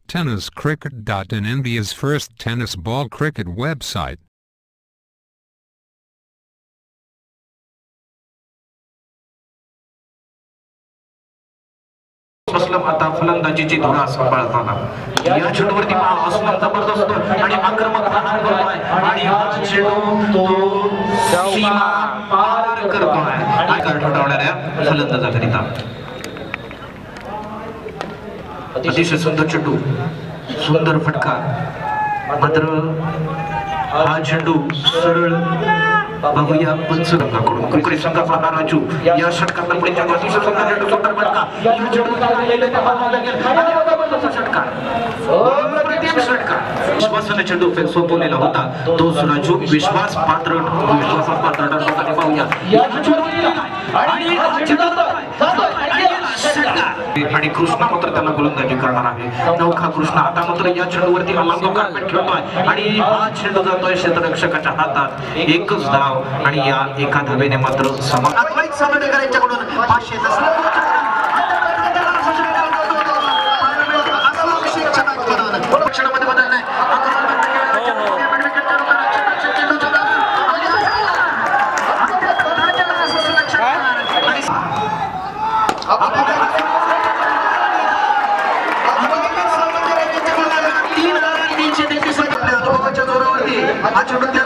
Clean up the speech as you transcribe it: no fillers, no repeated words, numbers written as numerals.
Tenniscricket.in, India's first tennis ball cricket website. Aslam आता फलंदाजीची धुरा सांभाळताना या चेंडूवरती असलम जबरदस्त आणि आक्रमक प्रहार करतोय आणि हा चेंडू तो सीमा पार करतोय आणि ठोठावणाऱ्या फलंदाजाकरिता अतिशय सुंदर चेंडू, सुंदर फटका. मात्र हा चेंडू सरळ बघूया पंचरंगाकडून कोकणी संघाचा हा राजू या षटकात अतिशय सुंदर चेंडू, सुंदर फटका. या षटकार अप्रतिम षटकार. विश्वासाने चेंडू सोपवलेला होता तो राजू विश्वास पात्र ठरण्यासाठी पाहूया आणि कृष्णा मात्र त्यांना गोलंदाजी करणार आहे. नौखा कृष्णा आता मात्र या चेंडूवरती अलांगो कार्पेट खेळतोय आणि हा चेंडू जातोय क्षेत्ररक्षकाच्या हातात. एकच धाव आणि या एका धावेने मात्र समाधान सामनेकरांच्याकडून 500 क्षणामध्ये बदललाय. जोरावरती हा चेंडू